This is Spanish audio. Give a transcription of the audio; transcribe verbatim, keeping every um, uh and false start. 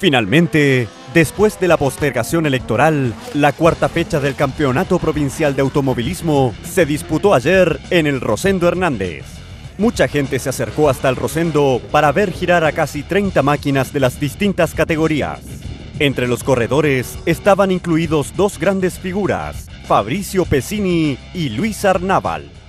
Finalmente, después de la postergación electoral, la cuarta fecha del Campeonato Provincial de Automovilismo se disputó ayer en el Rosendo Hernández. Mucha gente se acercó hasta el Rosendo para ver girar a casi treinta máquinas de las distintas categorías. Entre los corredores estaban incluidos dos grandes figuras, Fabricio Pesini y Luis Arnábal.